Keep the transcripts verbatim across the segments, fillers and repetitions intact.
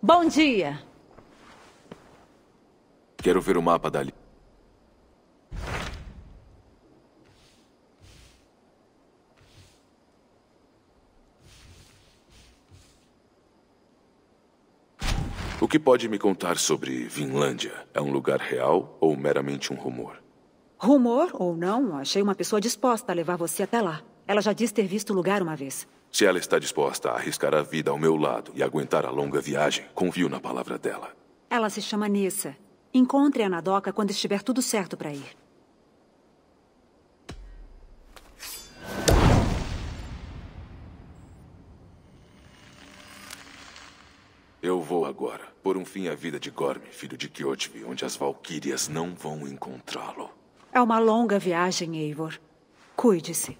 Bom dia. Quero ver o mapa dali. O que pode me contar sobre Vinlândia? É um lugar real ou meramente um rumor? Rumor ou não, achei uma pessoa disposta a levar você até lá. Ela já disse ter visto o lugar uma vez. Se ela está disposta a arriscar a vida ao meu lado e aguentar a longa viagem, confio na palavra dela. Ela se chama Nissa. Encontre-a na doca quando estiver tudo certo para ir. Eu vou agora, por um fim à vida de Gorm, filho de Kjotve, onde as Valquírias não vão encontrá-lo. É uma longa viagem, Eivor. Cuide-se.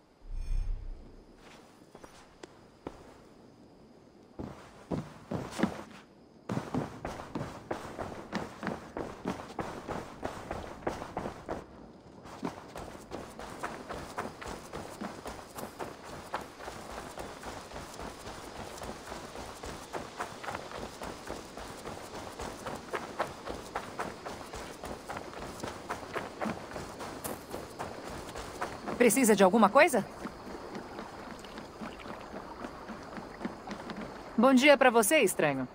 Precisa de alguma coisa? Bom dia pra você, estranho.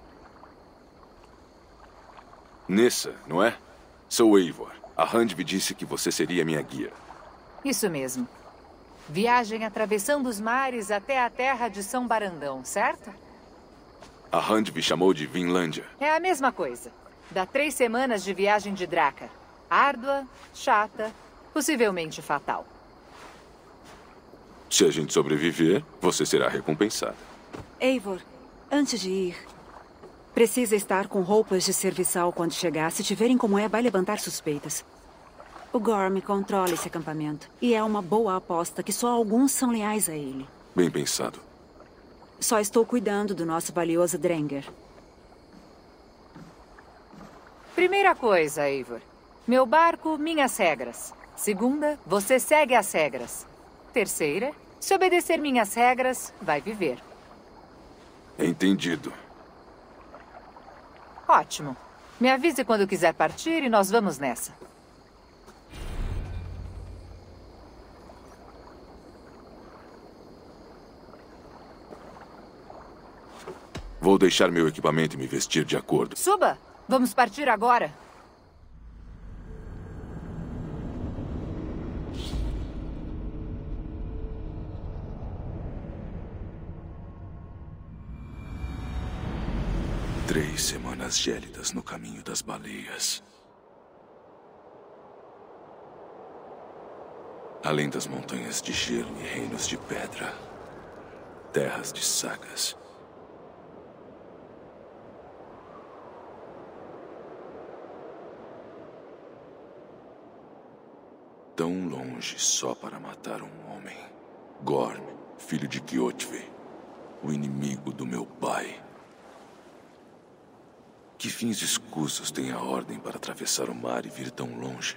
Nissa, não é? Sou Eivor. A Handvi disse que você seria minha guia. Isso mesmo. Viagem atravessando os mares até a terra de São Barandão, certo? A Handvi chamou de Vinlândia. É a mesma coisa. Dá três semanas de viagem de Draca. Árdua, chata, possivelmente fatal. Se a gente sobreviver, você será recompensada. Eivor, antes de ir, precisa estar com roupas de serviçal quando chegar. Se te verem como é, vai levantar suspeitas. O Gorm controla esse acampamento. E é uma boa aposta que só alguns são leais a ele. Bem pensado. Só estou cuidando do nosso valioso Drenger. Primeira coisa, Eivor. Meu barco, minhas regras. Segunda, você segue as regras. Terceira, se obedecer minhas regras, vai viver. Entendido. Ótimo. Me avise quando quiser partir e nós vamos nessa. Vou deixar meu equipamento e me vestir de acordo. Suba! Vamos partir agora. Três semanas gélidas no caminho das baleias. Além das montanhas de gelo e reinos de pedra. Terras de sagas. Tão longe só para matar um homem. Gorm, filho de Kjotve. O inimigo do meu pai. Que fins escusos tem a ordem para atravessar o mar e vir tão longe?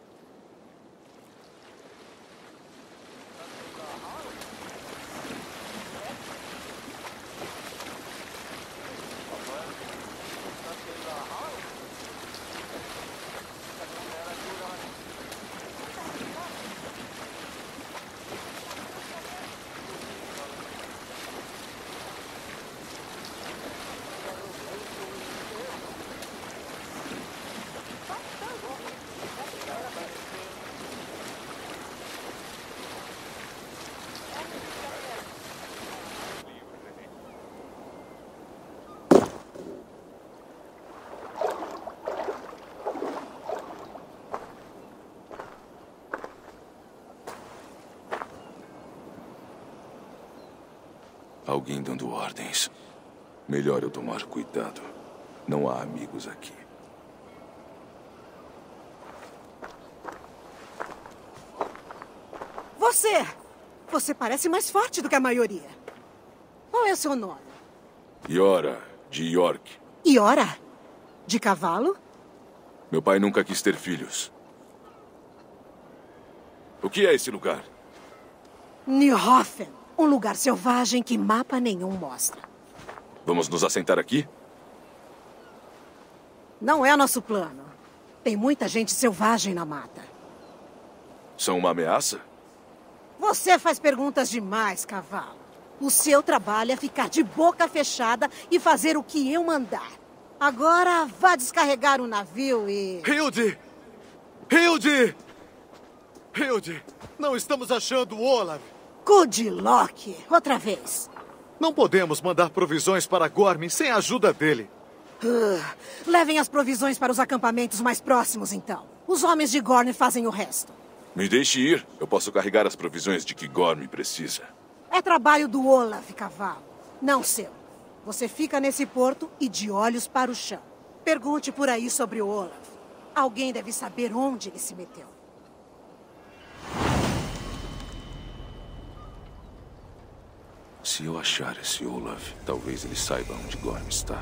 Alguém dando ordens. Melhor eu tomar cuidado. Não há amigos aqui. Você! Você parece mais forte do que a maioria. Qual é o seu nome? Iora, de York. Iora? De cavalo? Meu pai nunca quis ter filhos. O que é esse lugar? Nierhofen. Um lugar selvagem que mapa nenhum mostra. Vamos nos assentar aqui? Não é nosso plano. Tem muita gente selvagem na mata. São uma ameaça? Você faz perguntas demais, cavalo. O seu trabalho é ficar de boca fechada e fazer o que eu mandar. Agora, vá descarregar o navio e... Hilde! Hilde! Hilde! Não estamos achando o Olaf. Good luck. Outra vez. Não podemos mandar provisões para Gorm sem a ajuda dele. Uh, levem as provisões para os acampamentos mais próximos, então. Os homens de Gorm fazem o resto. Me deixe ir. Eu posso carregar as provisões de que Gorm precisa. É trabalho do Olaf, cavalo. Não seu. Você fica nesse porto e de olhos para o chão. Pergunte por aí sobre o Olaf. Alguém deve saber onde ele se meteu. Se eu achar esse Olaf, talvez ele saiba onde Gorm está.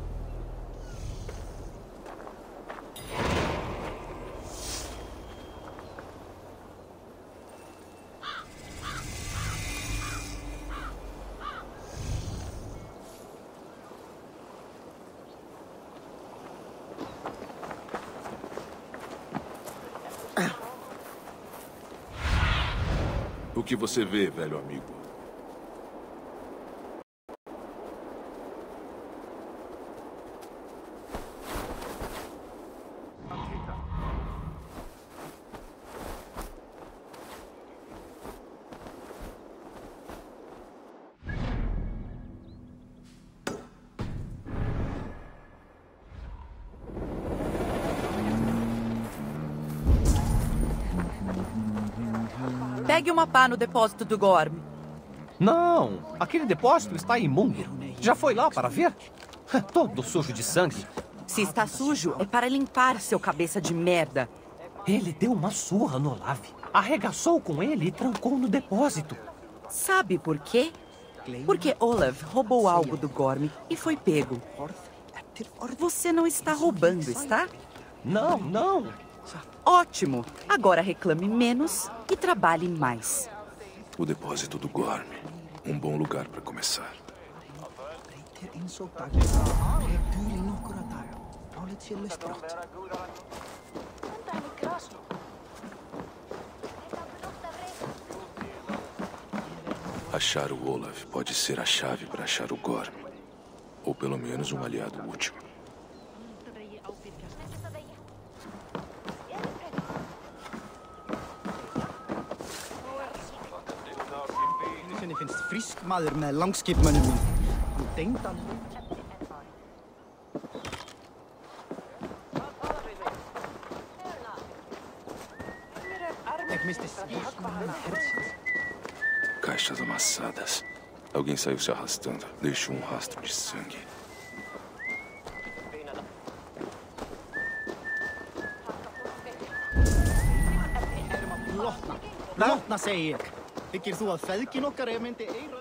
O que você vê, velho amigo? Pegue uma pá no depósito do Gorm. Não, aquele depósito está imundo. Já foi lá para ver? Todo sujo de sangue. Se está sujo, é para limpar, seu cabeça de merda. Ele deu uma surra no Olaf, arregaçou com ele e trancou no depósito. Sabe por quê? Porque Olaf roubou algo do Gorm e foi pego. Você não está roubando, está? Não, não. Ótimo. Agora reclame menos e trabalhe mais. O depósito do Gorm. Um bom lugar para começar. Achar o Olaf pode ser a chave para achar o Gorm. Ou pelo menos um aliado útil. Ég finnst frísk maður með langskipmönnum mín. Nú dengdan. Ég misti svíkmanna hersins. Caixas amassadas. Alguém saiu se arrastando. Deixou um rastro de sangue. Lotna. Lotna, segi ég. Þykir þú að feðgin okkar ef myndi eira?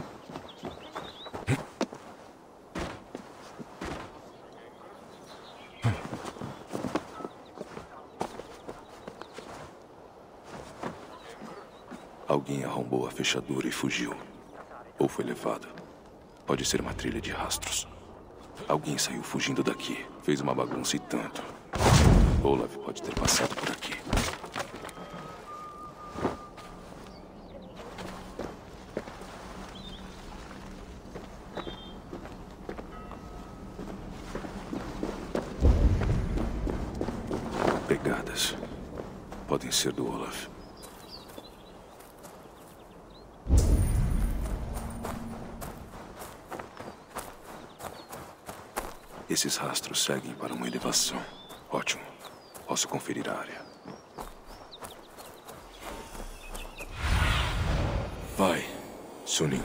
Alguém arrombou a fechadura e fugiu. Ou foi levado. Pode ser uma trilha de rastros. Alguém saiu fugindo daqui. Fez uma bagunça e tanto. Olaf pode ter passado por aqui. Pegadas. Podem ser do Olaf. Esses rastros seguem para uma elevação. Ótimo. Posso conferir a área. Vai, Sunim.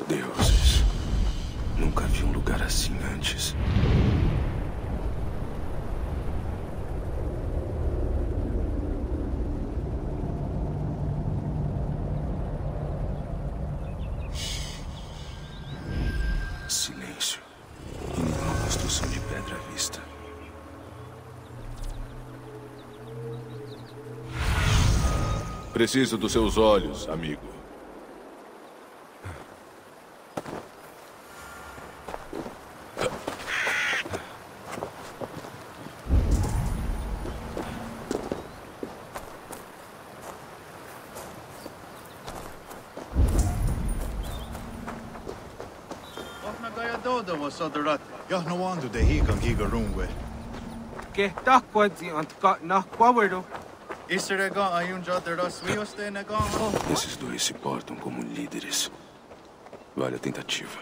Deuses. Nunca vi um lugar assim antes. Silêncio. E nenhuma construção de pedra à vista. Preciso dos seus olhos, amigo. Yahnawandu de hikan gigarungwe. Que taquadzi antkat na quawerdo. Isrega ayun jadera swiyoste na gama. Esses dois se portam como líderes. Vale a tentativa.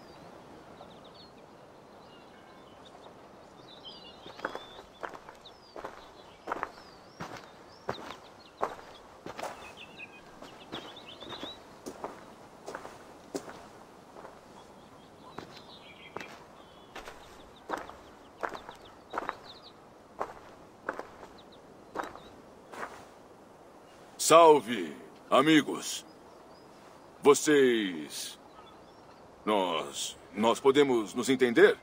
Salve, amigos. Vocês... Nós... Nós podemos nos entender?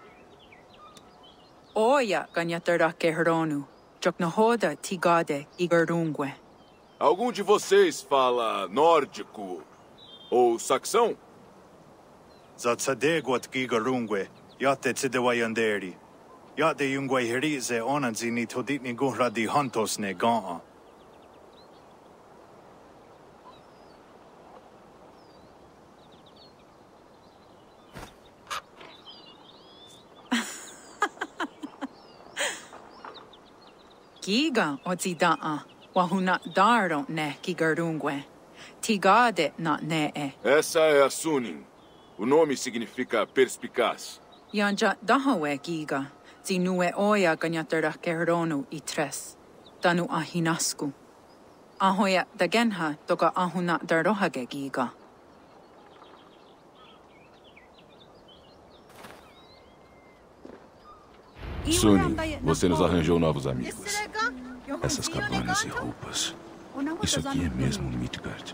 Oya ganhadora Guerrero, Joknahoda Tigade Igarungwe. Algum de vocês fala nórdico ou saxão? Zatsadeguat gigarungwe, yate tsidewayanderi. Yate yungwe herize onanzini toditni guhradi hantos ne gaa. Giga odzidaa, wahuna daro ne Gigarungwe. Tigade na nee. Essa é a Sunin. O nome significa perspicaz. Yanja dahawe giga, zinue oya ganhadora Guerrero i tres. Danu ahinasku. Ahoya dagenha toga ahuna darohage giga. Sunin, você nos arranjou novos amigos. Essas cabanas e roupas. Isso aqui é mesmo Midgard.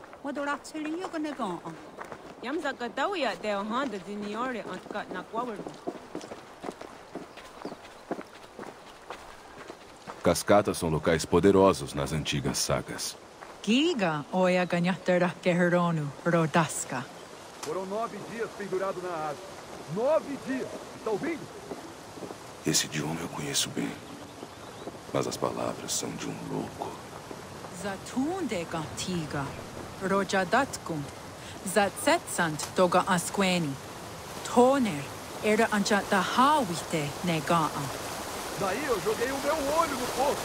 Cascatas são locais poderosos nas antigas sagas. Giga oia ganhadora Guerrero Rodaska. Foram nove dias pendurado na árvore. Nove dias. Está ouvindo? Esse idioma eu conheço bem. Mas as palavras são de um louco. Zatunde gantiga. Rojadatkum. Zatsetsant toga asqueni. Toner. Era anja da hawite negaa. Daí eu joguei o meu olho no poço.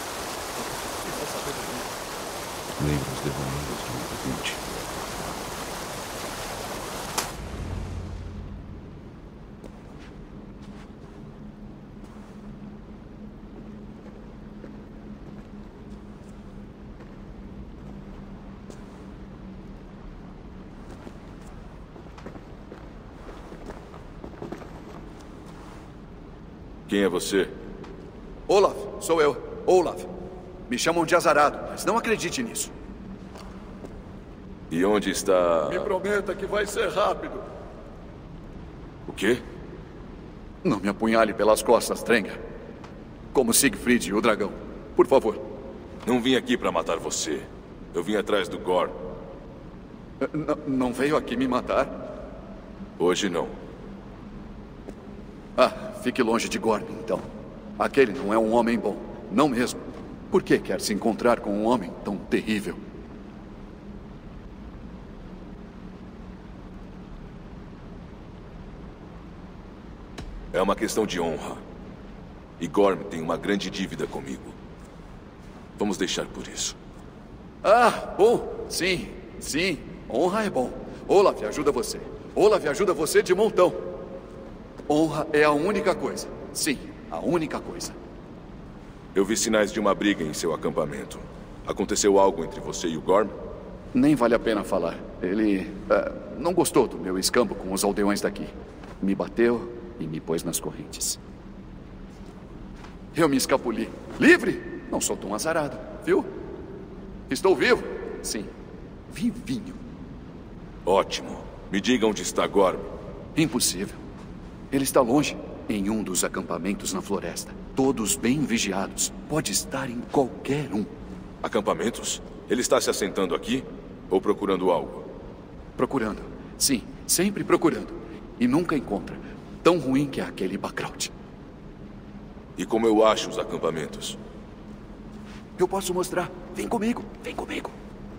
Lembra os devaneios de um vinte. Quem é você? Olaf, sou eu, Olaf. Me chamam de azarado, mas não acredite nisso. E onde está... Me prometa que vai ser rápido. O quê? Não me apunhale pelas costas, Drenga. Como Siegfried, o dragão. Por favor. Não vim aqui para matar você. Eu vim atrás do Gorm. N- não veio aqui me matar? Hoje não. Ah, fique longe de Gorm, então. Aquele não é um homem bom. Não mesmo. Por que quer se encontrar com um homem tão terrível? É uma questão de honra. E Gorm tem uma grande dívida comigo. Vamos deixar por isso. Ah, bom. Sim, sim. Honra é bom. Olaf ajuda você. Olaf ajuda você de montão. Honra é a única coisa. Sim, a única coisa. Eu vi sinais de uma briga em seu acampamento. Aconteceu algo entre você e o Gorm? Nem vale a pena falar. Ele uh, não gostou do meu escambo com os aldeões daqui. Me bateu e me pôs nas correntes. Eu me escapuli. Livre? Não sou tão azarado, viu? Estou vivo. Sim, vivinho. Ótimo. Me diga onde está Gorm. Impossível. Ele está longe, em um dos acampamentos na floresta. Todos bem vigiados. Pode estar em qualquer um. Acampamentos? Ele está se assentando aqui ou procurando algo? Procurando. Sim, sempre procurando. E nunca encontra. Tão ruim que é aquele Bakraut. E como eu acho os acampamentos? Eu posso mostrar. Vem comigo, vem comigo.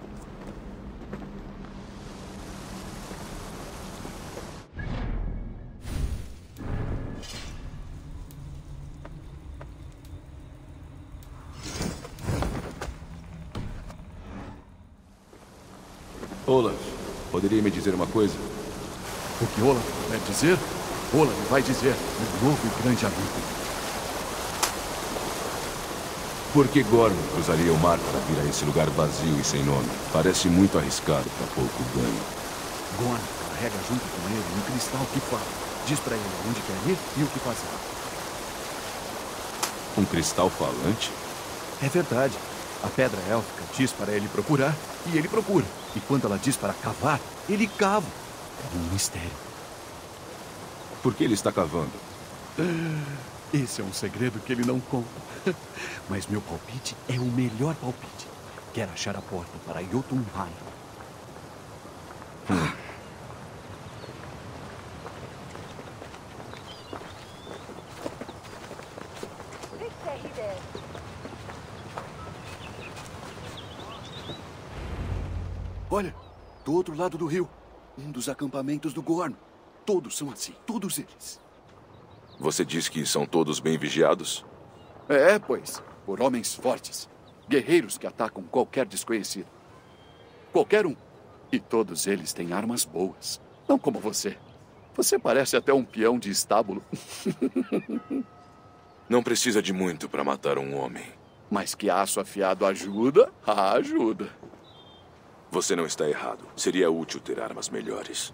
Olaf, poderia me dizer uma coisa? O que Olaf vai dizer? Olaf vai dizer, meu novo e grande amigo. Por que Gorm cruzaria o mar para vir a esse lugar vazio e sem nome? Parece muito arriscado para pouco ganho. Gorm carrega junto com ele um cristal que fala. Diz para ele onde quer ir e o que fazer. Um cristal falante? É verdade. A pedra élfica diz para ele procurar e ele procura. E quando ela diz para cavar, ele cava. É um mistério. Por que ele está cavando? Esse é um segredo que ele não conta. Mas meu palpite é o melhor palpite. Quer achar a porta para Jotunheim. Hum. Olha, do outro lado do rio, um dos acampamentos do Gorm. Todos são assim, todos eles. Você diz que são todos bem vigiados? É, pois, por homens fortes. Guerreiros que atacam qualquer desconhecido. Qualquer um. E todos eles têm armas boas. Não como você. Você parece até um peão de estábulo. Não precisa de muito para matar um homem. Mas que aço afiado ajuda, ajuda. Você não está errado. Seria útil ter armas melhores.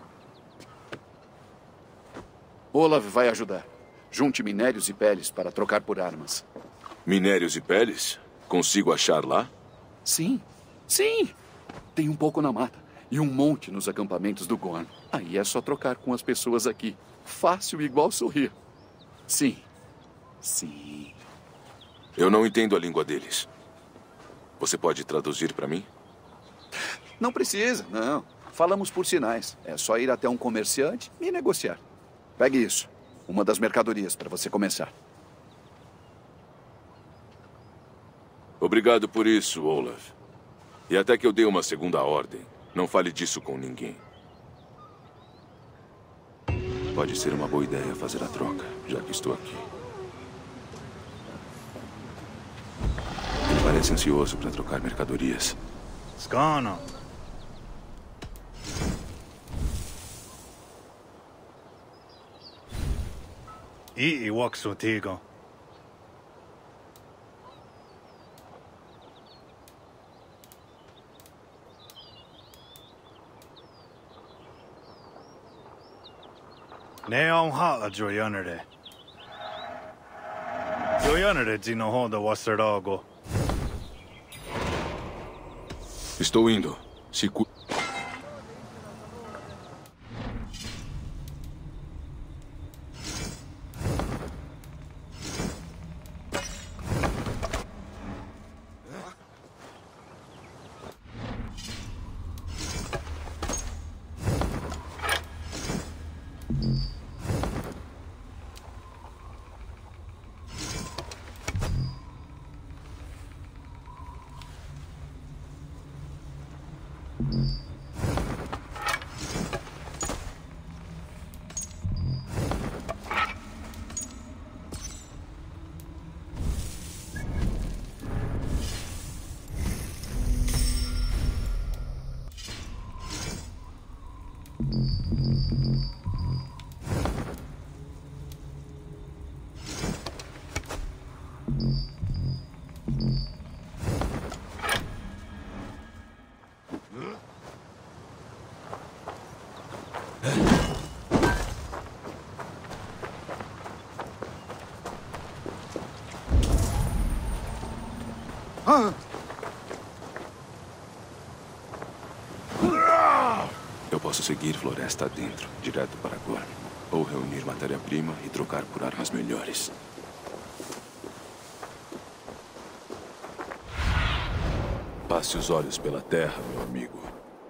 Olaf vai ajudar. Junte minérios e peles para trocar por armas. Minérios e peles? Consigo achar lá? Sim, sim. Tem um pouco na mata e um monte nos acampamentos do Gorm. Aí é só trocar com as pessoas aqui. Fácil igual sorrir. Sim, sim. Eu não entendo a língua deles. Você pode traduzir para mim? Não precisa, não. Falamos por sinais. É só ir até um comerciante e negociar. Pegue isso. Uma das mercadorias para você começar. Obrigado por isso, Olaf. E até que eu dê uma segunda ordem, não fale disso com ninguém. Pode ser uma boa ideia fazer a troca, já que estou aqui. Ele parece ansioso para trocar mercadorias. Skana. I i waksu tigo. Ne on hala joyanere. Joyanere zino honda wasarago. Estou indo. Se cu... Eu posso seguir floresta adentro, direto para Gorm. Ou reunir matéria-prima e trocar por armas melhores. Passe os olhos pela terra, meu amigo.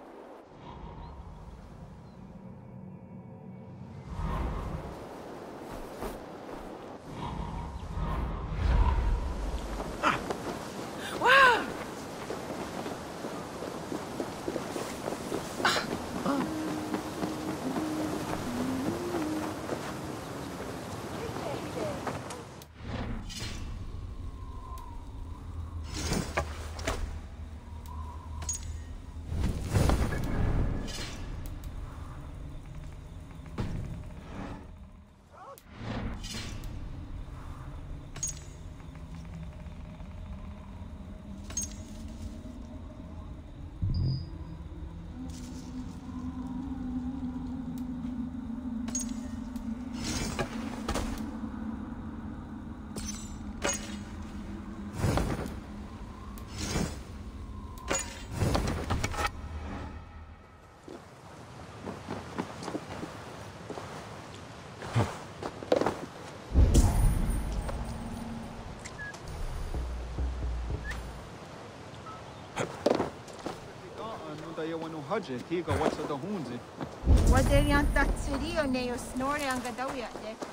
Hudge, Tiga, what's the Hunzi? What they want that city or they snore and Gadawia.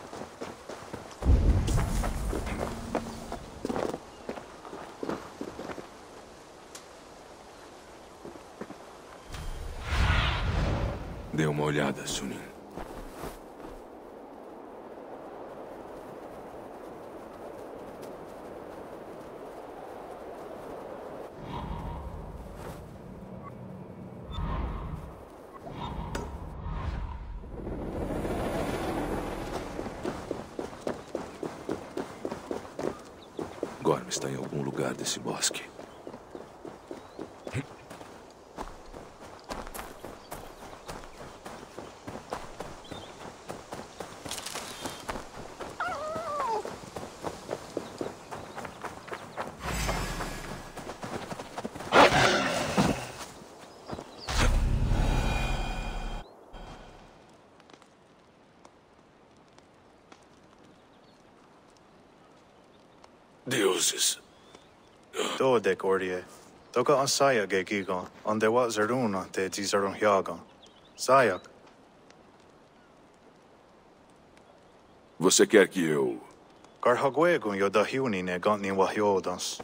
Dê uma olhada, Sunin. Gorm está em algum lugar desse bosque. Deuses. Dode Gordie. Toga an Sayag e Gigon, on de wat Zeruna de Dizaron Hyagon. Sayag. Você quer que eu... Garhaguegun yo da Huni ne Gantni Wahyodans.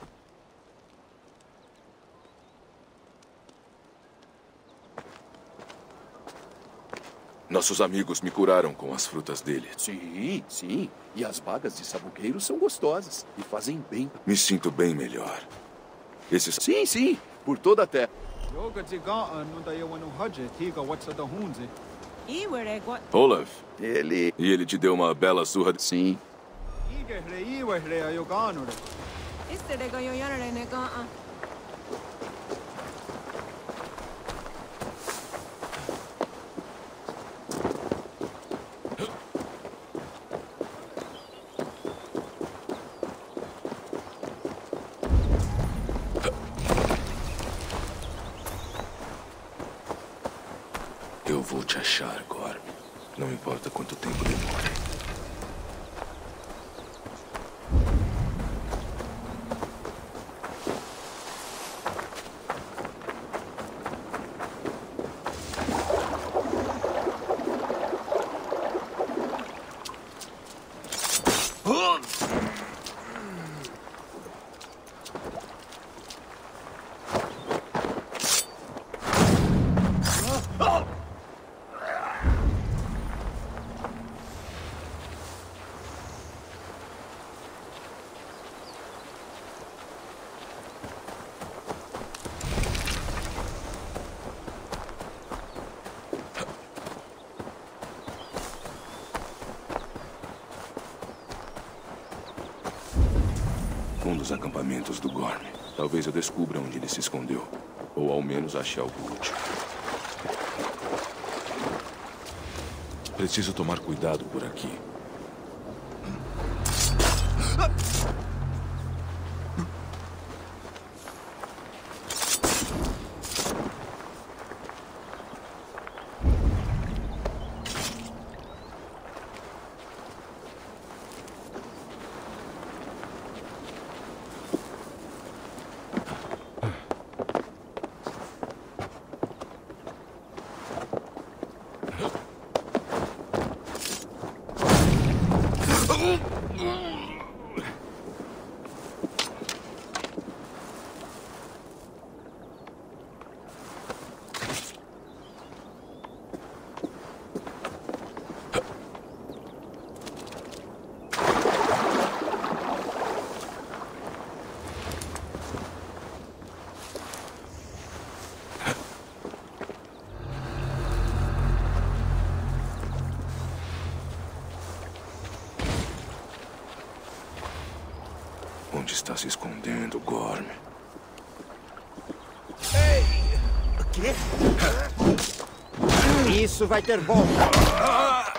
Nossos amigos me curaram com as frutas dele. Sim, sim. E as bagas de sabugueiro são gostosas e fazem bem. Me sinto bem melhor. Esses... Sim, sim. Por toda a terra. Olaf. Ele... E ele te deu uma bela surra? Sim. Eu vou te achar, Gorm. Não importa quanto tempo demore. Um dos acampamentos do Gorm. Talvez eu descubra onde ele se escondeu. Ou ao menos ache algo útil. Preciso tomar cuidado por aqui. Onde está se escondendo, Gorm? Ei! O quê? Isso vai ter bom. Ah!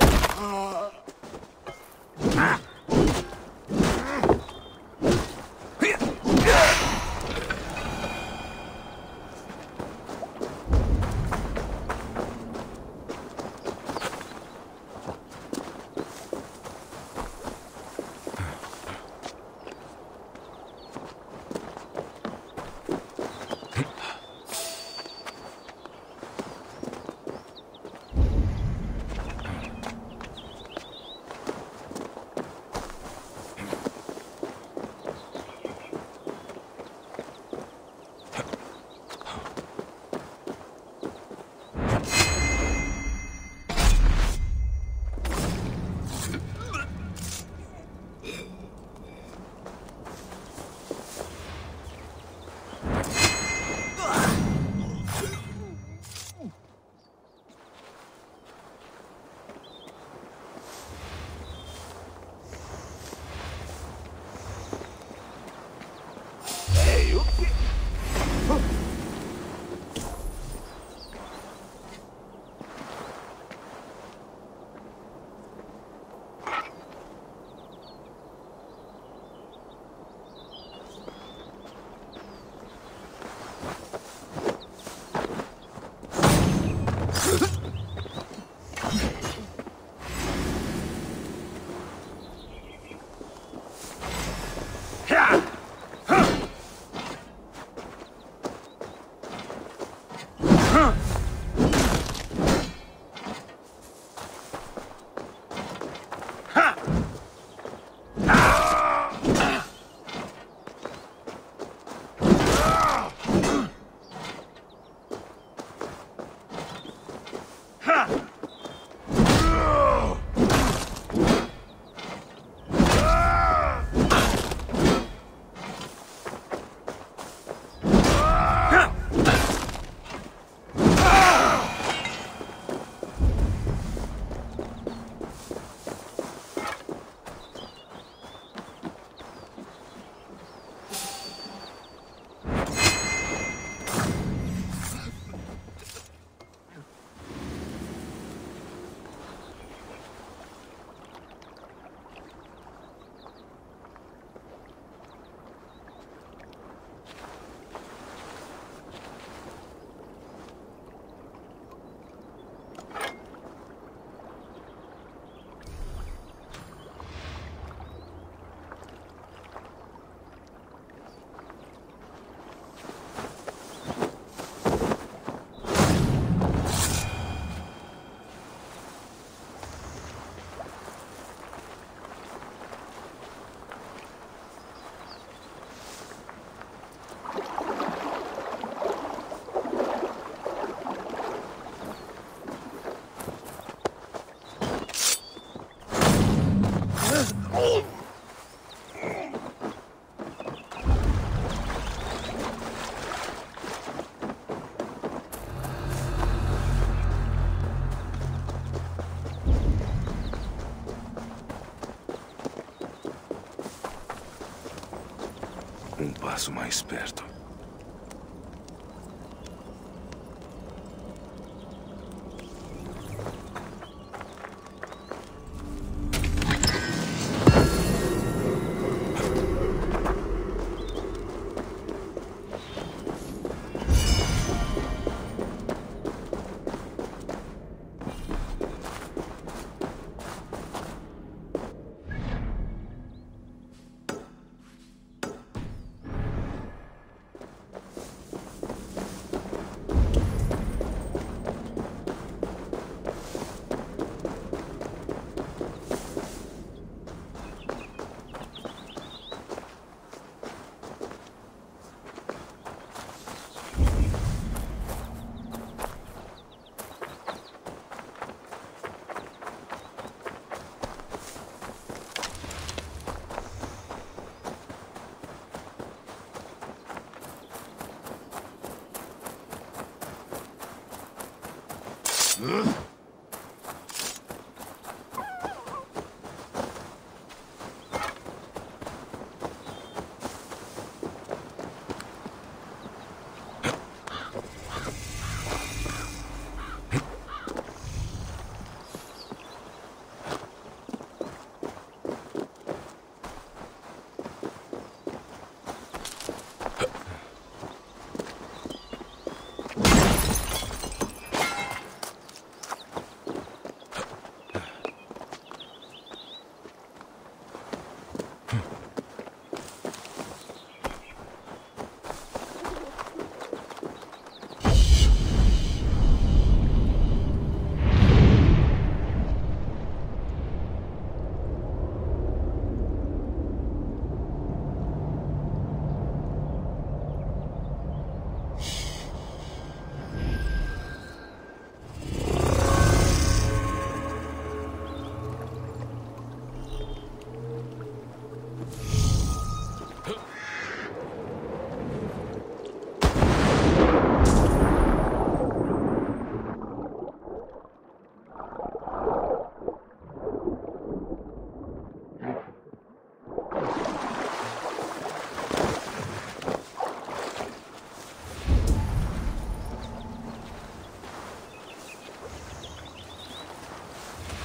Um passo mais perto.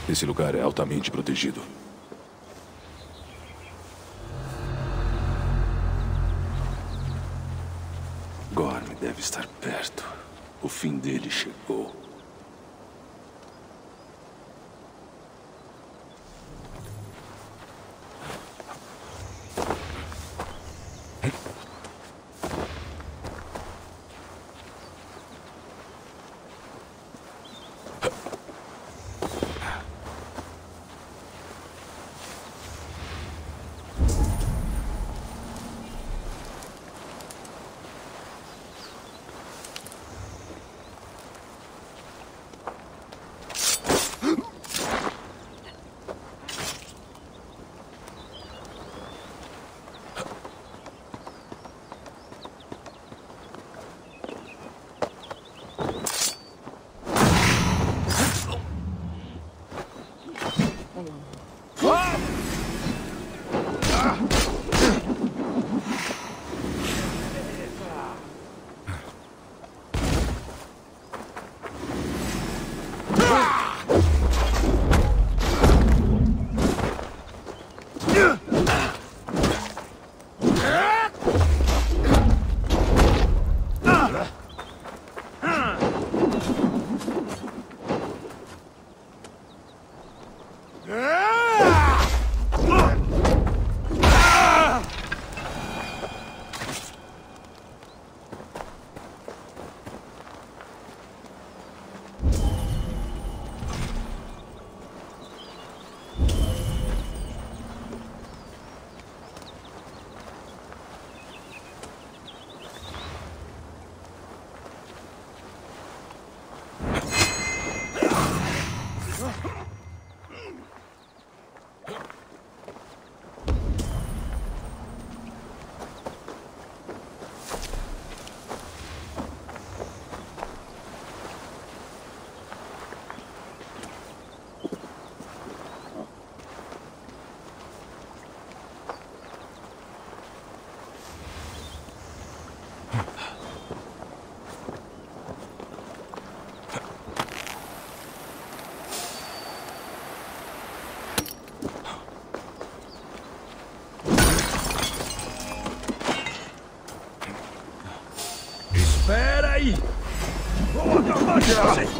Esse lugar é altamente protegido. Gorm deve estar perto. O fim dele chegou. Espera aí! Vou acabar de você!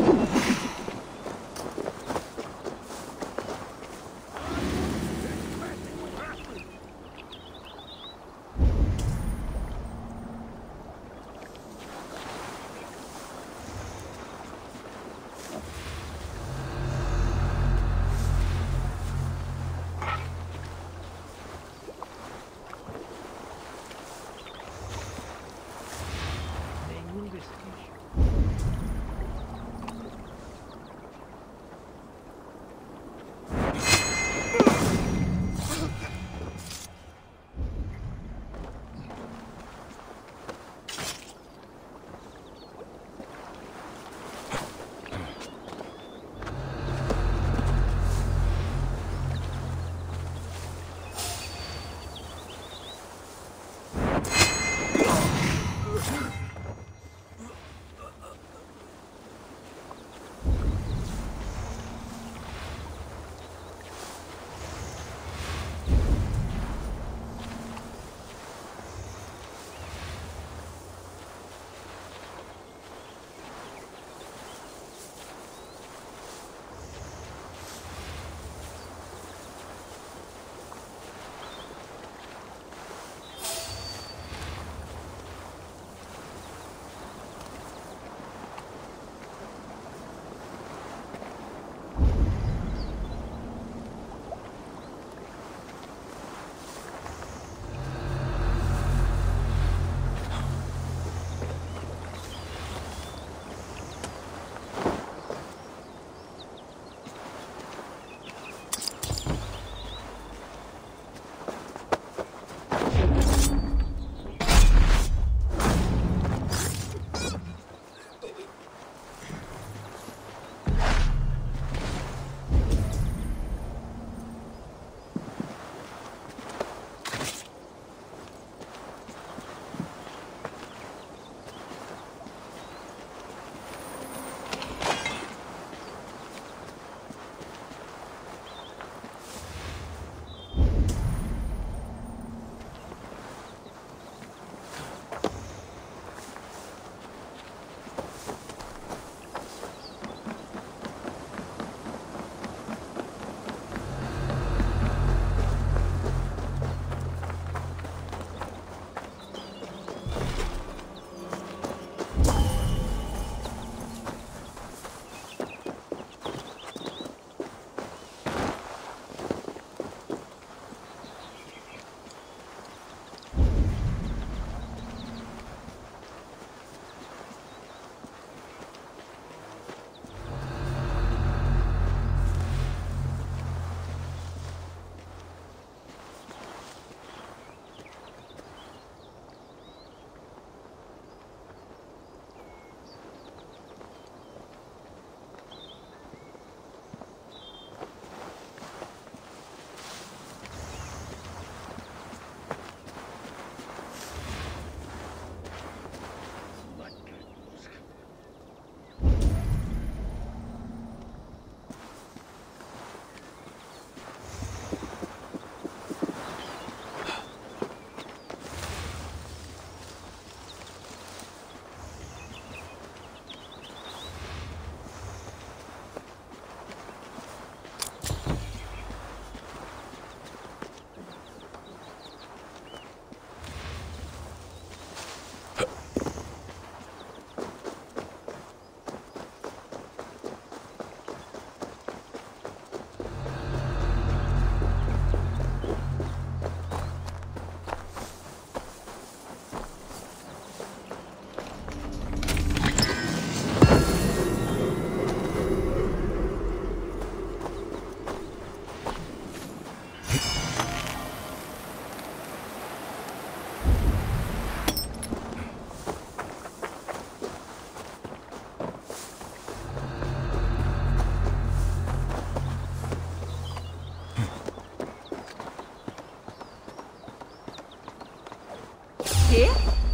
Quê?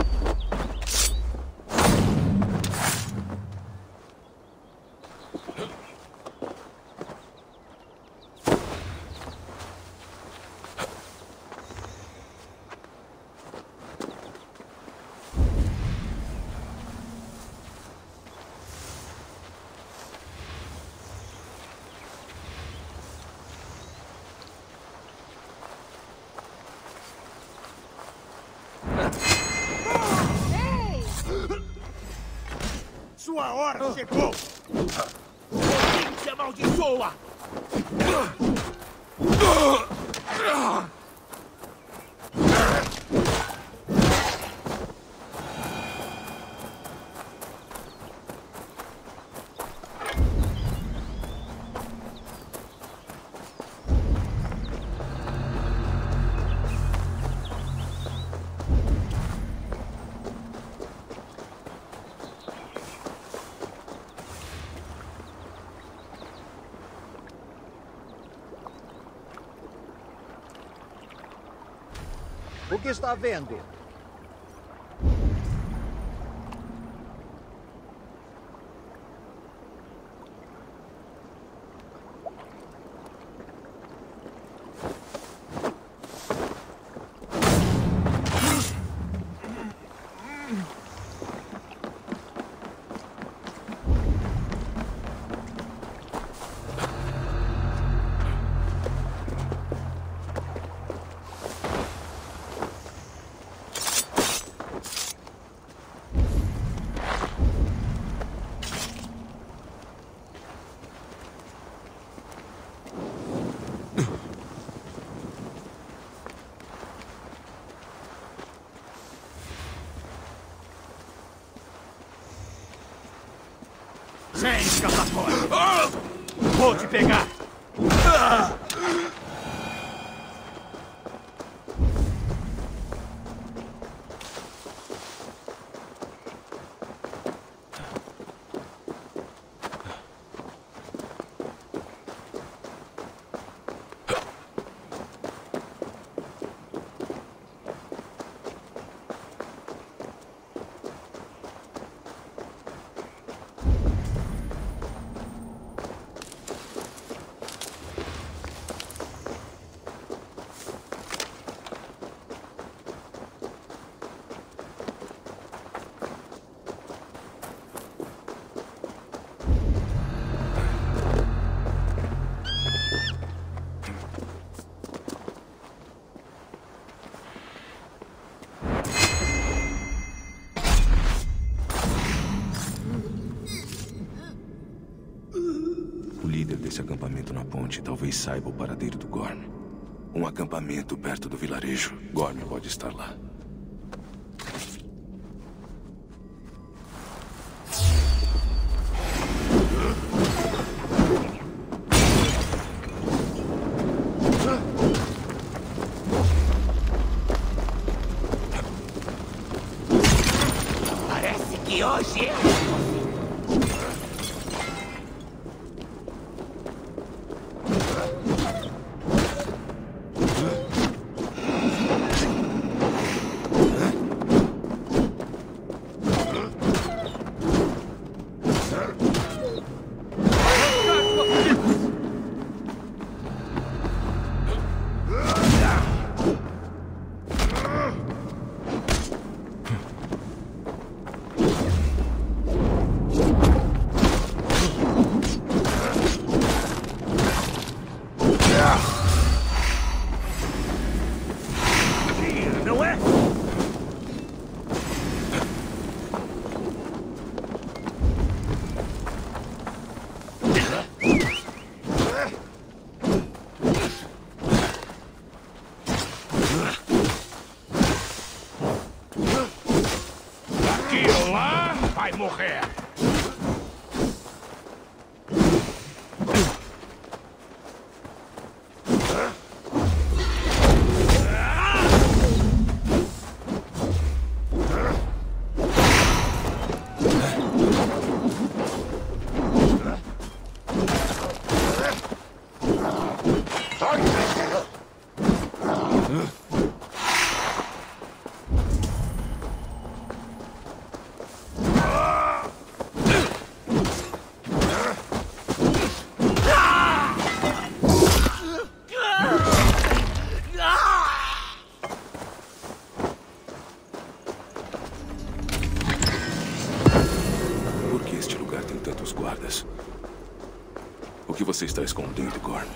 Sua hora chegou! Odin te amaldiçoa! O que está vendo? Sem escapatória! Vou te pegar! Esse acampamento na ponte talvez saiba o paradeiro do Gorm. Um acampamento perto do vilarejo. Gorm pode estar lá. Parece que hoje é... morrer! você está escondendo, Gorm?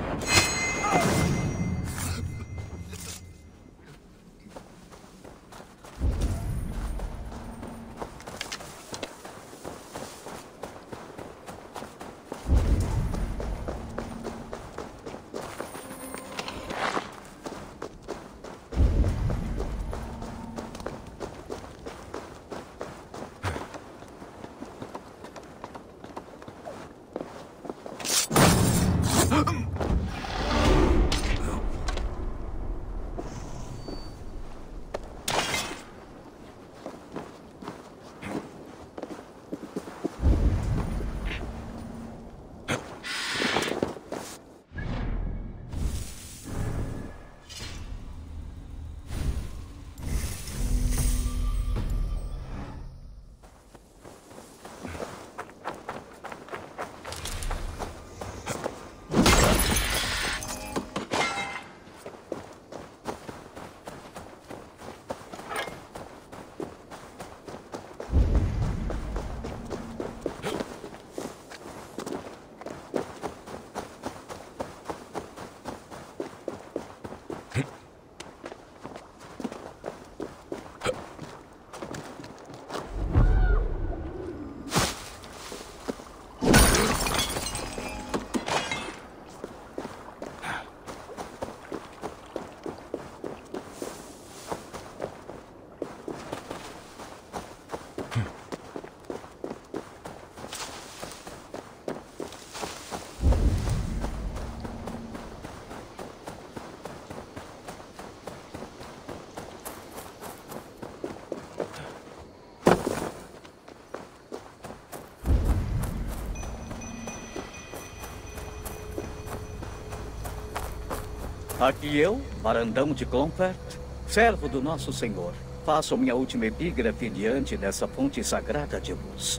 Aqui eu, Barandão de Clonfert, servo do nosso Senhor, faço minha última epígrafe diante dessa fonte sagrada de luz.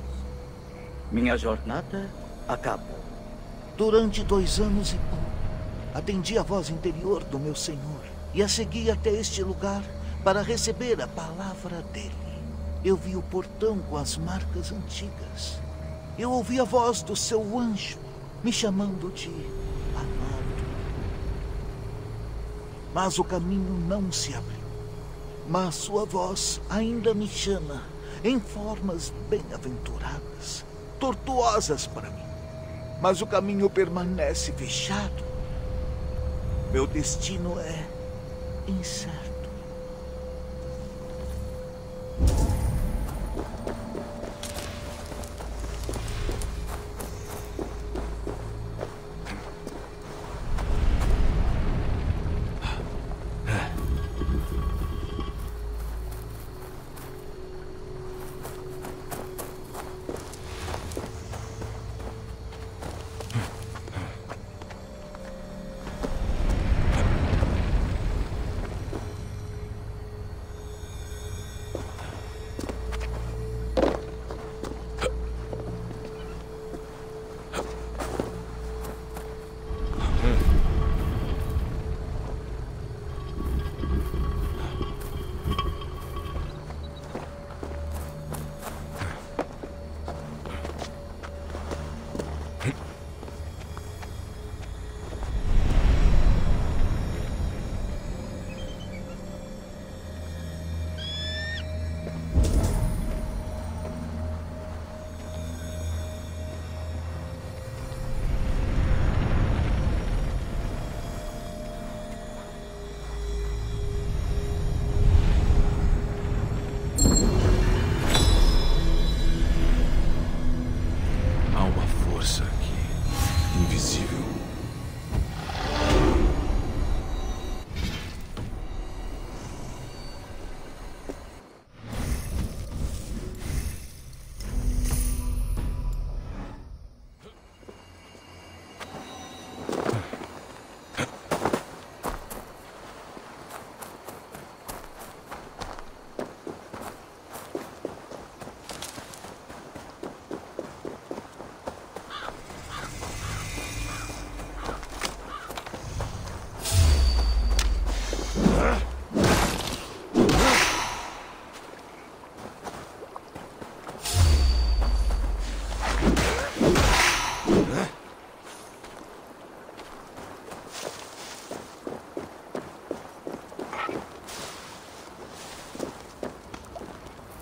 Minha jornada acabou. Durante dois anos e pouco, atendi a voz interior do meu Senhor e a segui até este lugar para receber a palavra dele. Eu vi o portão com as marcas antigas. Eu ouvi a voz do seu anjo me chamando de amado. Mas o caminho não se abriu. Mas sua voz ainda me chama em formas bem-aventuradas, tortuosas para mim. Mas o caminho permanece fechado. Meu destino é incerto.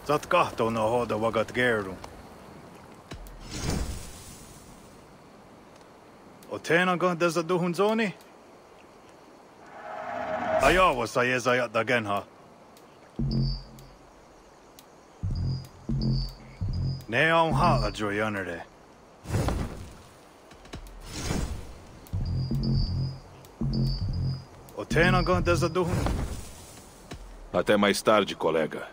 Saat kahtoa no hoda wagat geru. O tēnanga deza duhun zoni? Ayawa sa yezayat da genha. Ne on ha a joyanere. O tēnanga deza duhun. Até mais tarde, colega.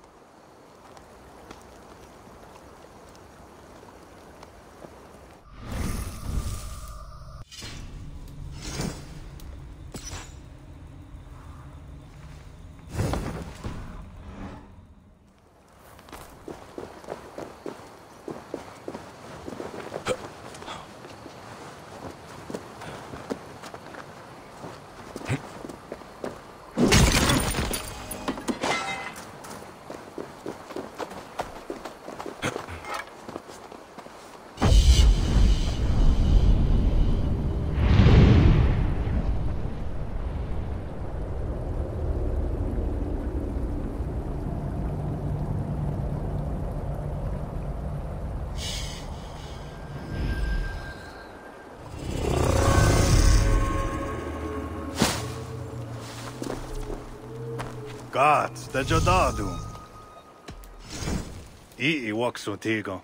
Gats, da jodadu. I i waksu tigo.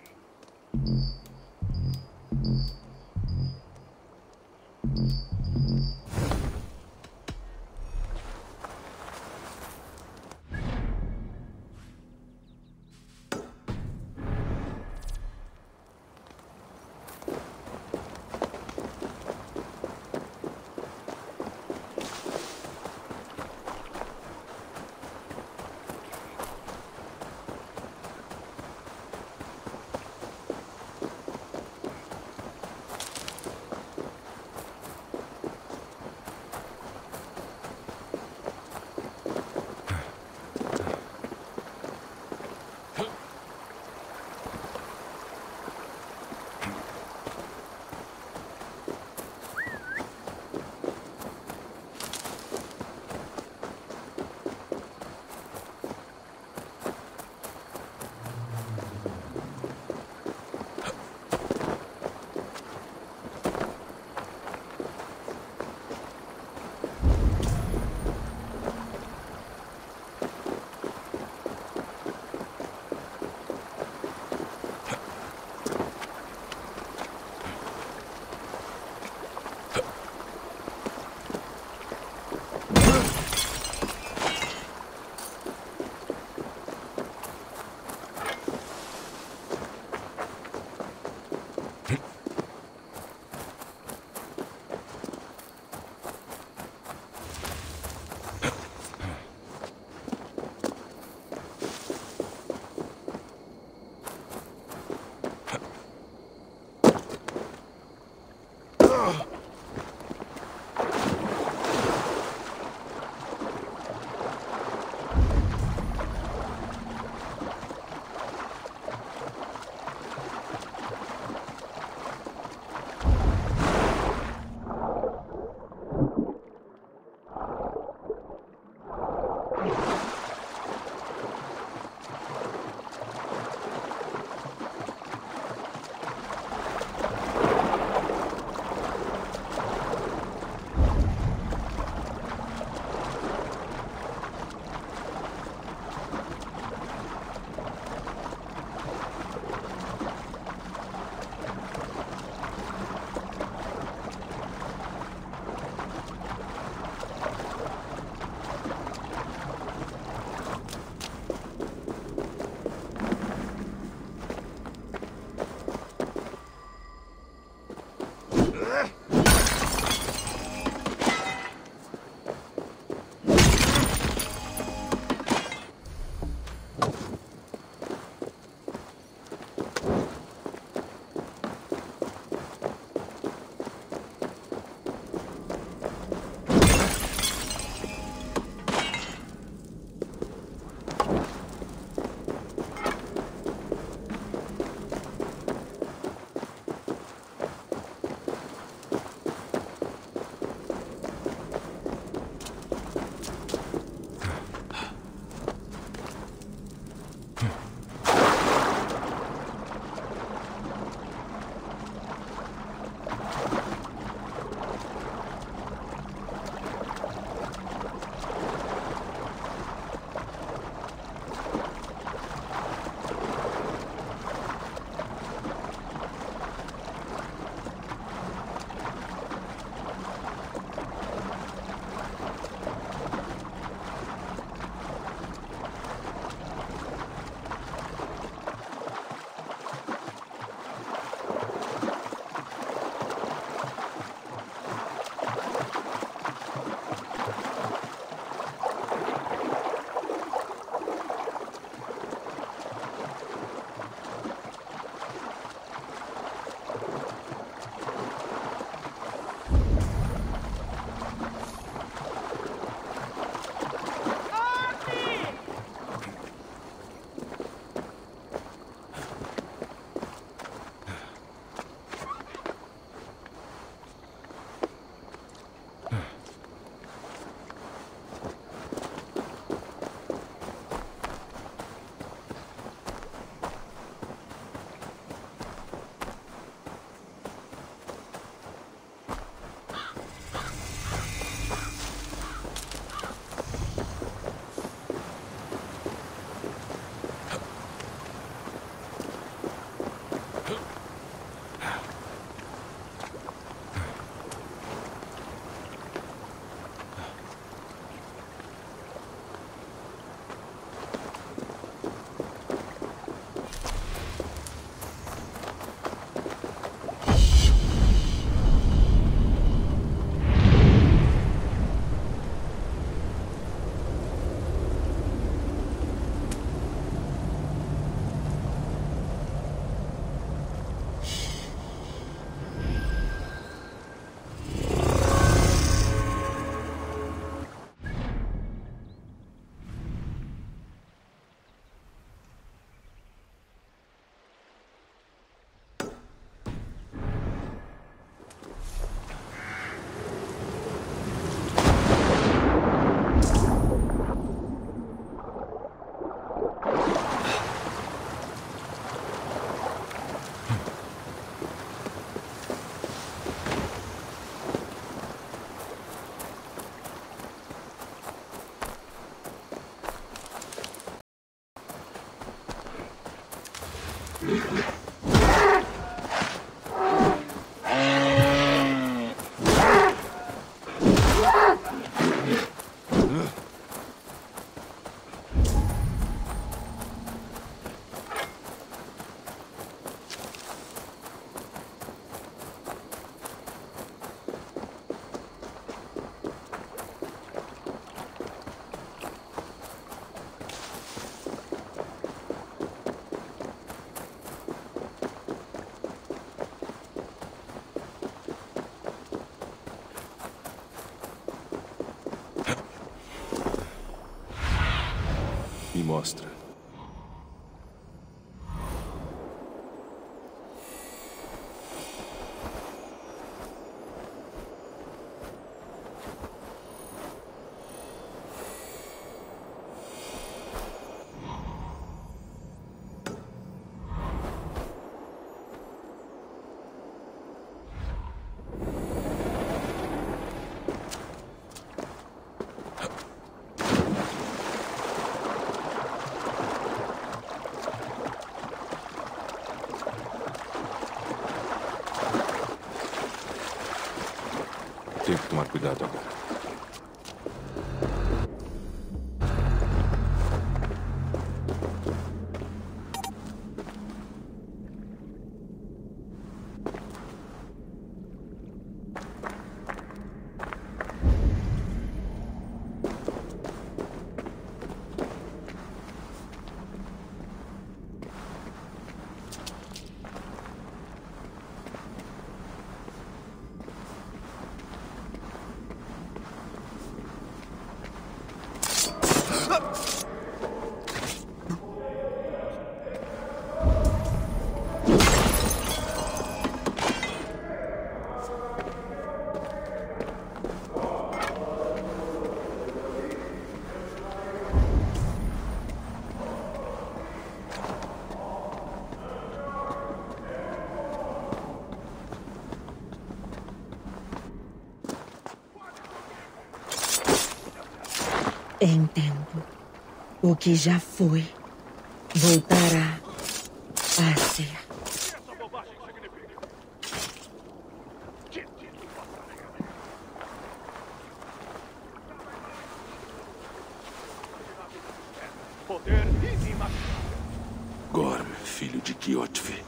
mostra. Tem que tomar cuidado agora. Entendo. O que já foi, voltará a ser. Gorm, filho de Kjotve.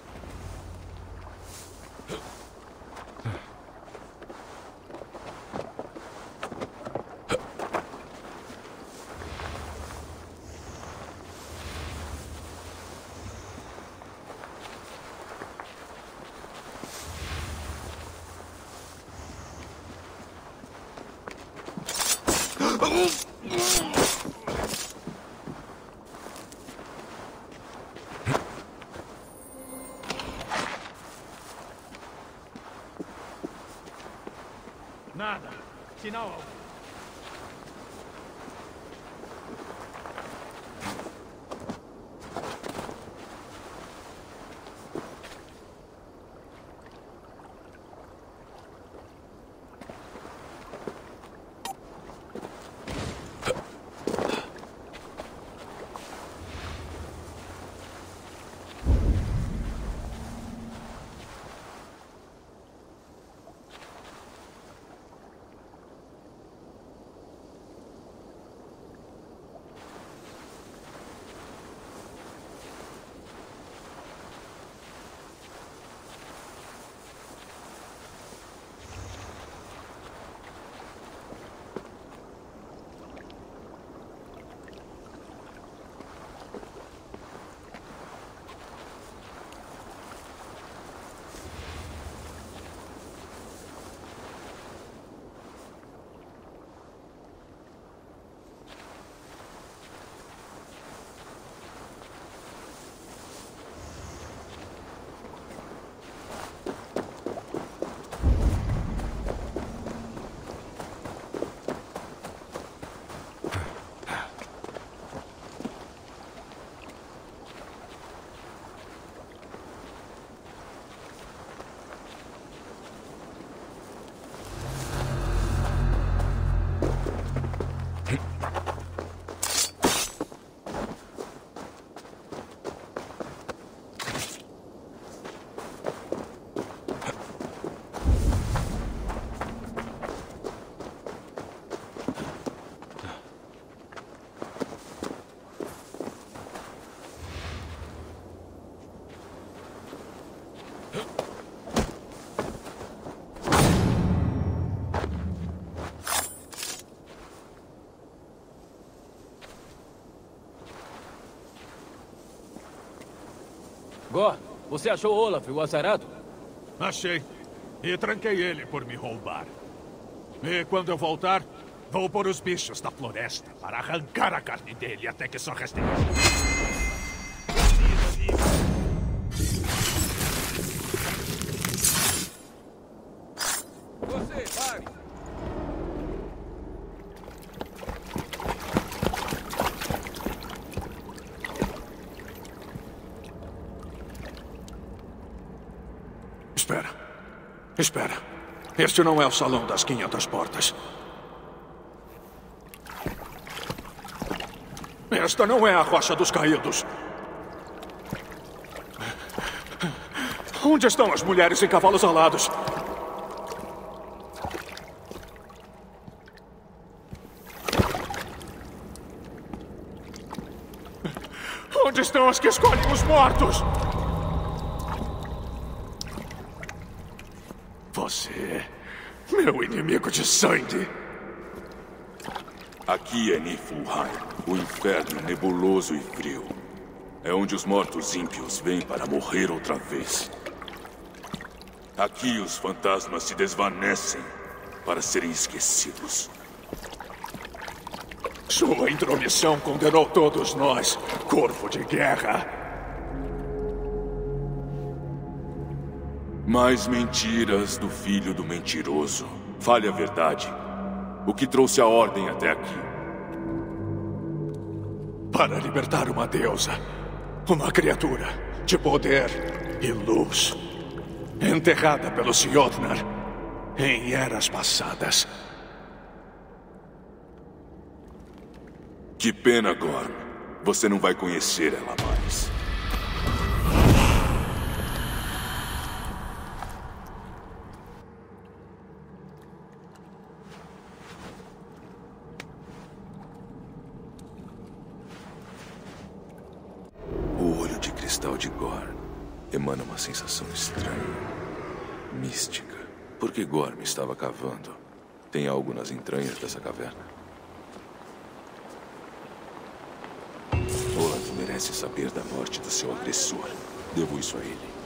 Nada. Sinal algum. Gor, você achou Olaf, o azarado? Achei. E tranquei ele por me roubar. E quando eu voltar, Vou por os bichos da floresta para arrancar a carne dele até que só reste... Você, pare! Espera. Espera. Este não é o salão das quinhentas portas. Esta não é a Rocha dos Caídos. Onde estão as mulheres em cavalos alados? Onde estão as que escolhem os mortos? Você, meu inimigo de sangue. Aqui é Niflheim, o inferno nebuloso e frio. É onde os mortos ímpios vêm para morrer outra vez. Aqui os fantasmas se desvanecem para serem esquecidos. Sua intromissão condenou todos nós, corvo de guerra. Mais mentiras do filho do mentiroso. Fale a verdade. O que trouxe a ordem até aqui? Para libertar uma deusa. Uma criatura de poder e luz. Enterrada pelo Sjotnar em eras passadas. Que pena, Gorm. Você não vai conhecer ela mais. O olho de cristal de Gorm emana uma sensação estranha, mística. Por que Gorm estava cavando? Tem algo nas entranhas dessa caverna? Olaf merece saber da morte do seu agressor. Devo isso a ele.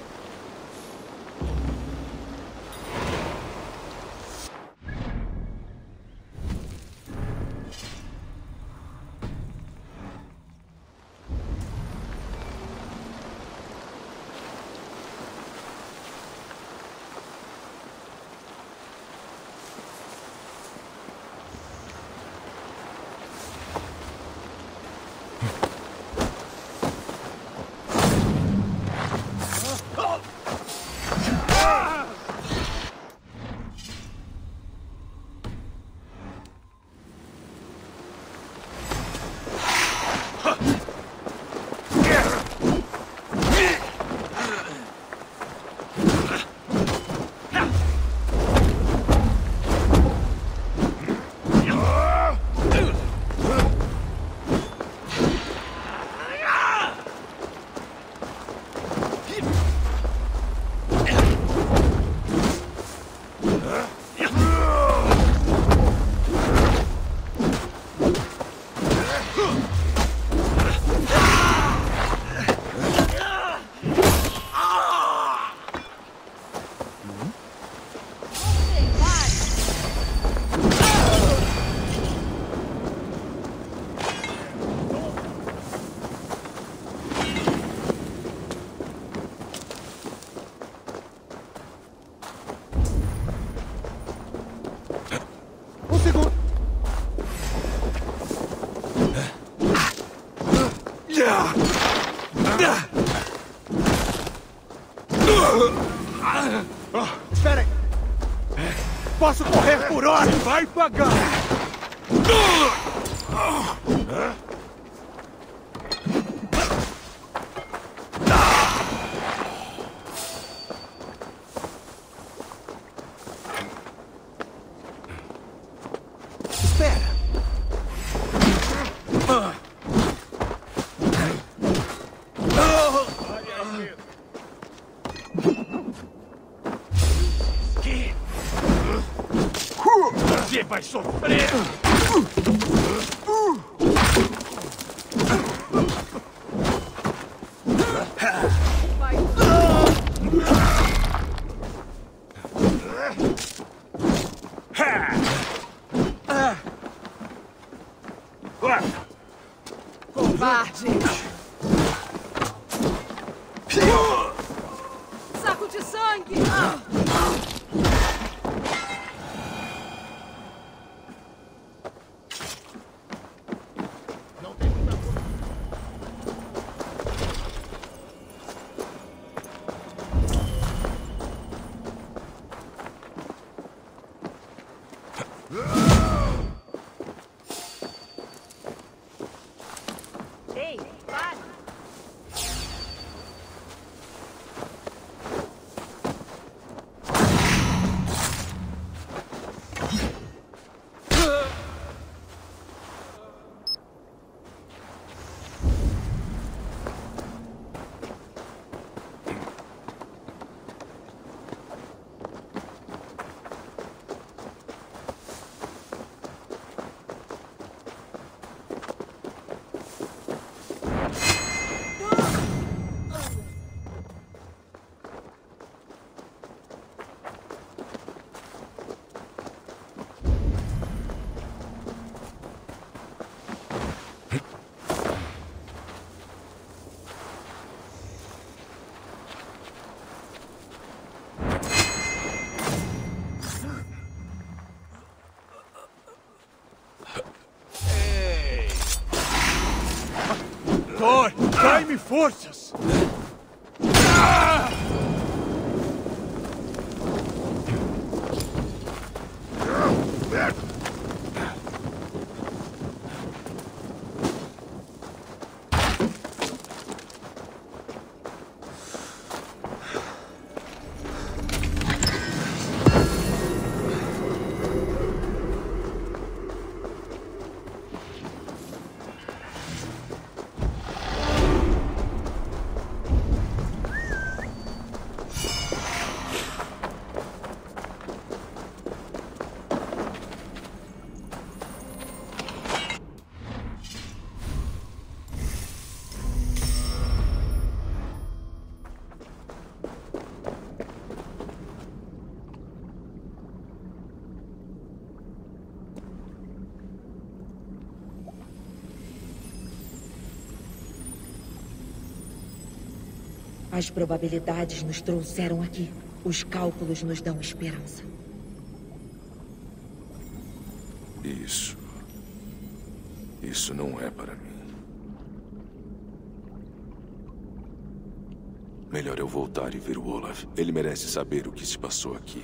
Espera aí. Posso correr por hora? Vai pagar. Espera. Que? Você vai sofrer. covarde! Saco de sangue! Ei, para! Thor, dai-me forças! Ah! As probabilidades nos trouxeram aqui. Os cálculos nos dão esperança. Isso. Isso não é para mim. Melhor eu voltar e ver o Olaf. Ele merece saber o que se passou aqui.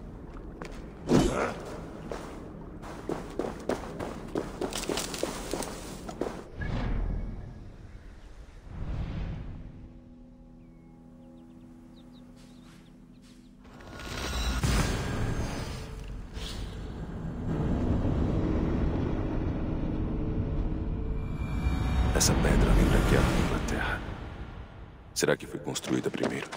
Essa pedra lembra aquela na Inglaterra. Será que foi construída primeiro?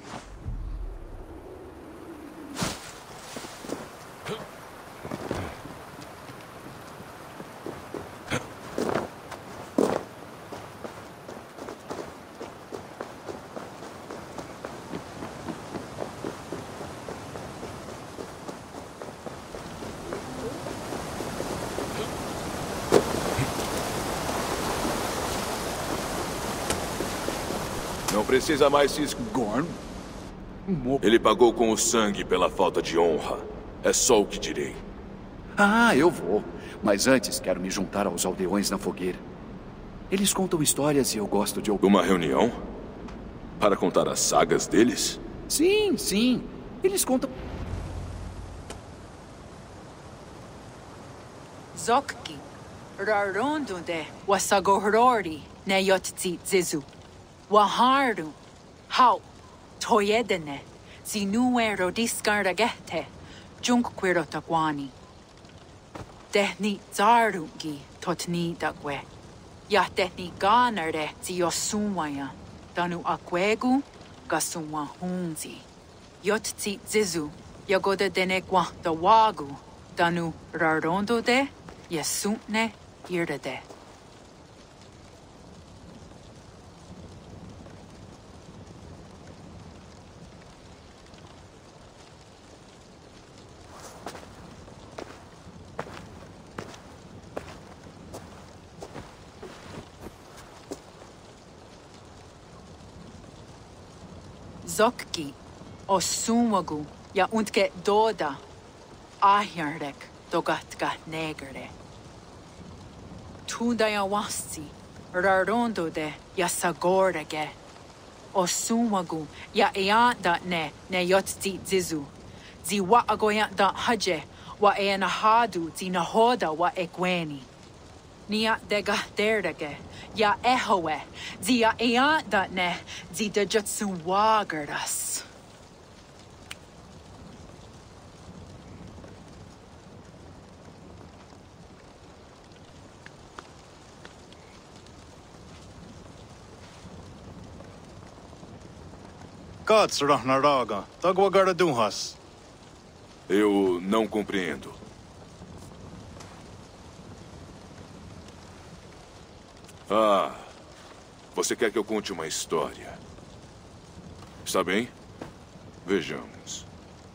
Não precisa mais se... Gorm? Ele pagou com o sangue pela falta de honra. É só o que direi. Ah, eu vou. Mas antes quero me juntar aos aldeões na fogueira. Eles contam histórias e eu gosto de ouvir. Uma reunião? Para contar as sagas deles? Sim, sim. Eles contam... Zokki, Rarondunde, Wasagorori, Neyotzi Zizu. Waharu, Hau, Toyedene, Zinuero discaragete, Junkwiro Taguani. Tehni Zarungi, Totni Dagwe. Ya tehni Ganare, Ziosumaya, Danu Akwegu, Gasumwa Hunzi. Yotzi Zizu, Yagoda Denegwa Dawagu, Danu Rarondo de, Yasune Irdade. Zokki, o Sumagu, ja untke doda, ahjarek, dogatka negere. Tudaya wasti, rarondo de, ja sagorege. O Sumagu, ja eanda ne, ne yotzi zizu. Zi wa agoya da haje, wa e nahadu, zi nahoda wa ekweni. Nia dega derdege, ja ehoe, zi ja eanda ne, zi de jutsu wagardas. Gats Ragnaraga, Dagwagara Duhas. Eu não compreendo. Ah, você quer que eu conte uma história? Está bem? Vejamos.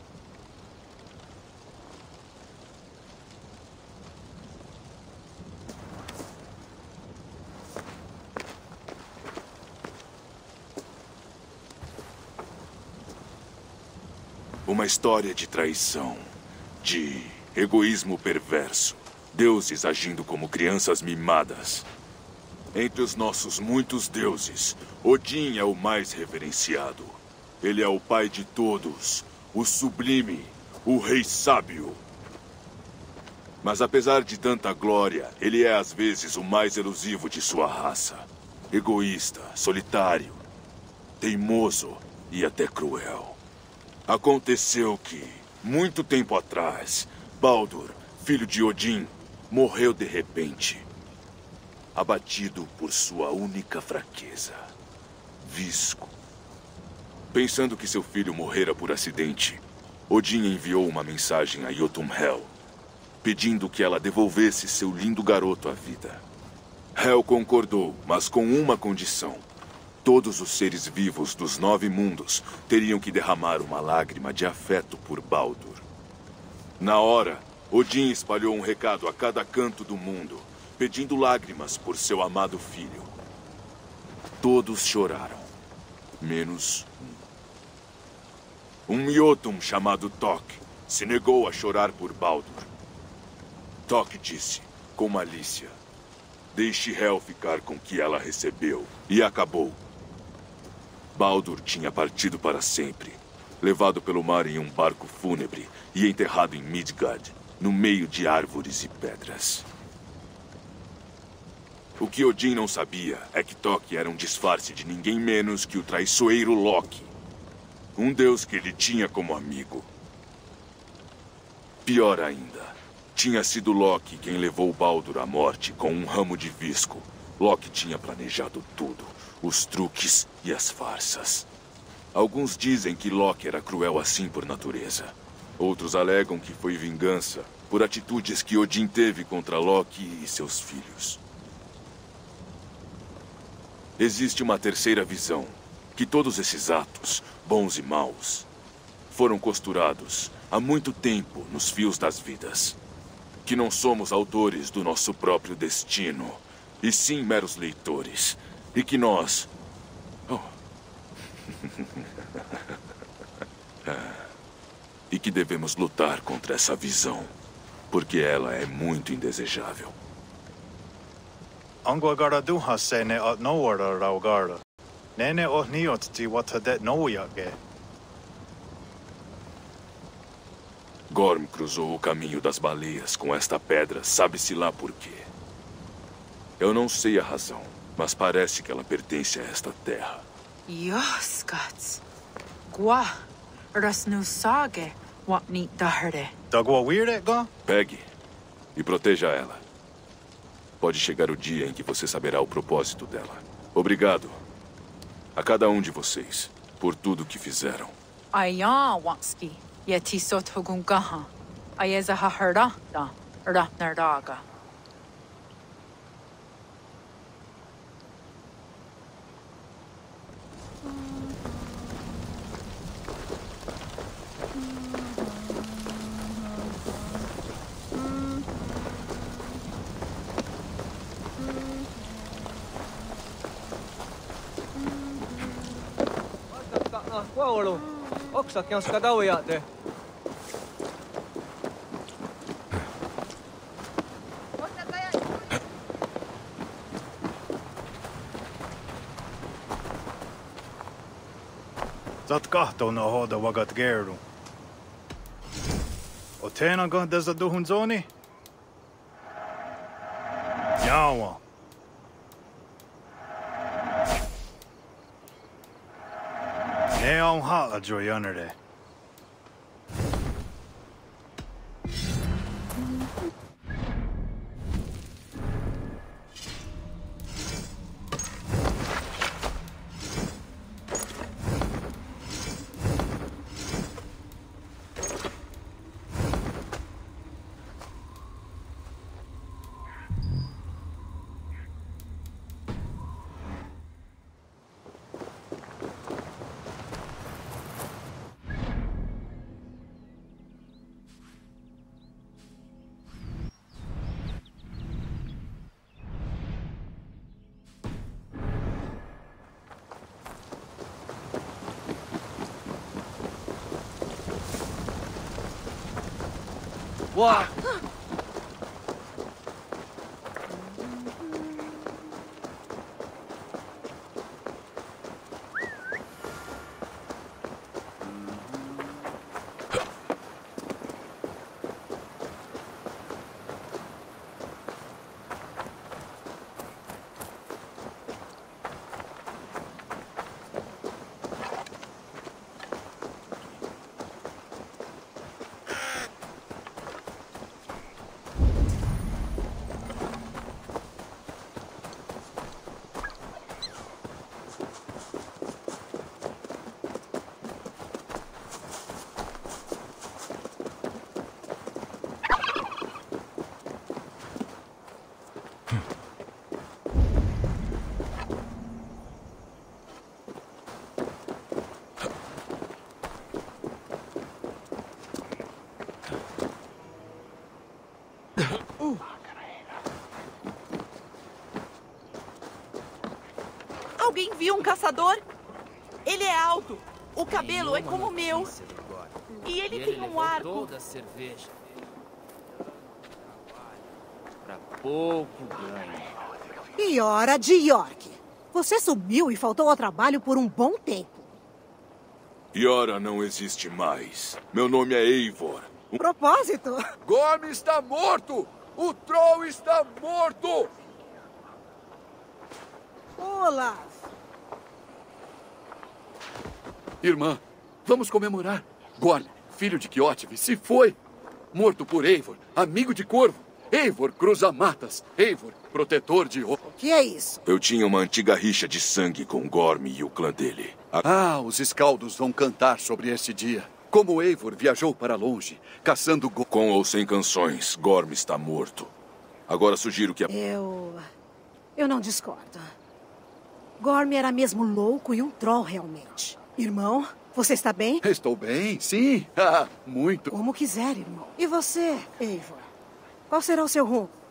Uma história de traição, de egoísmo perverso, deuses agindo como crianças mimadas. Entre os nossos muitos deuses, Odin é o mais reverenciado. Ele é o pai de todos, o sublime, o rei sábio. Mas apesar de tanta glória, ele é às vezes o mais elusivo de sua raça. Egoísta, solitário, teimoso e até cruel. Aconteceu que, muito tempo atrás, Baldur, filho de Odin, morreu de repente. Abatido por sua única fraqueza, Visco. Pensando que seu filho morrera por acidente, Odin enviou uma mensagem a Jotunhel, pedindo que ela devolvesse seu lindo garoto à vida. Hel concordou, mas com uma condição. Todos os seres vivos dos nove mundos teriam que derramar uma lágrima de afeto por Baldur. Na hora, Odin espalhou um recado a cada canto do mundo, pedindo lágrimas por seu amado filho. Todos choraram, menos um. Um Jotun chamado Thok se negou a chorar por Baldur. Thok disse, com malícia, deixe Hel ficar com o que ela recebeu, e acabou. Baldur tinha partido para sempre, levado pelo mar em um barco fúnebre e enterrado em Midgard, no meio de árvores e pedras. O que Odin não sabia é que Thok era um disfarce de ninguém menos que o traiçoeiro Loki, um deus que ele tinha como amigo. Pior ainda, tinha sido Loki quem levou Baldur à morte com um ramo de visco. Loki tinha planejado tudo. Os truques e as farsas. Alguns dizem que Loki era cruel assim por natureza. Outros alegam que foi vingança por atitudes que Odin teve contra Loki e seus filhos. Existe uma terceira visão, que todos esses atos, bons e maus, foram costurados há muito tempo nos fios das vidas. Que não somos autores do nosso próprio destino, e sim meros leitores. E que nós... Oh. E que devemos lutar contra essa visão, porque ela é muito indesejável. Angwagara duhase ne at nowara raugara. Nene o niot ti watadet nouyage. Gorm cruzou o caminho das baleias com esta pedra, sabe-se lá por quê. Eu não sei a razão, mas parece que ela pertence a esta terra. Yoskats. Gua. Rasnu sage. Wapni dahre. Dagwa wire ga? Pegue e proteja ela. Pode chegar o dia em que você saberá o propósito dela. Obrigado a cada um de vocês por tudo que fizeram. Ayan Watski. Yeti sothugungaha. Ayeza haharda. Ratnardaga. Kuaolo, oksak jans kadaujaate. Zat kahto na hoda wagat geru. O tena ga deza duhun zoni? Jawa. Ne on hala joyanere. Uau! Alguém viu um caçador? Ele é alto. O cabelo é como o meu. E ele tem um arco. Toda a cerveja. Pra pouco ganho. E hora de York. Você sumiu e faltou ao trabalho por um bom tempo. Yora não existe mais. Meu nome é Eivor. Um propósito. Gorm está morto! O Troll está morto! Olaf. Irmã, vamos comemorar. Gorm, filho de Kjotve, se foi. Morto por Eivor, amigo de Corvo. Eivor cruza-matas. Eivor, protetor de... O que é isso? Eu tinha uma antiga rixa de sangue com Gorm e o clã dele. A... Ah, os escaldos vão cantar sobre este dia. Como Eivor viajou para longe, caçando... Go... Com ou sem canções, Gorm está morto. Agora sugiro que... A... Eu... Eu não discordo. Gorm era mesmo louco e um troll realmente. Irmão, você está bem? Estou bem, sim. Ah, muito. Como quiser, irmão. E você, Eivor? Qual será o seu rumo?